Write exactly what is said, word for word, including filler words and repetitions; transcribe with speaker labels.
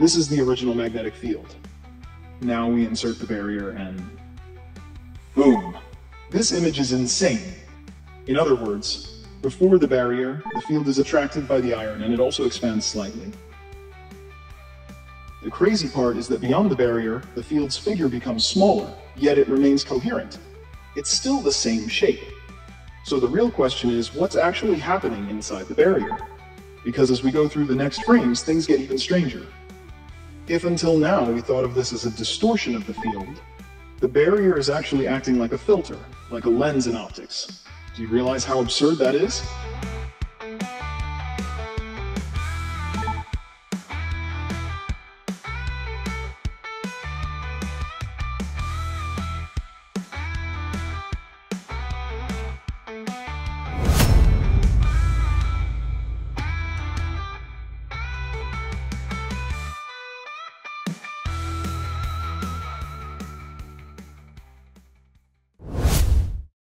Speaker 1: This is the original magnetic field. Now we insert the barrier and boom! This image is insane. In other words, before the barrier, the field is attracted by the iron and it also expands slightly. The crazy part is that beyond the barrier, the field's figure becomes smaller, yet it remains coherent. It's still the same shape. So the real question is, what's actually happening inside the barrier? Because as we go through the next frames, things get even stranger. If until now we thought of this as a distortion of the field, the barrier is actually acting like a filter, like a lens in optics. Do you realize how absurd that is?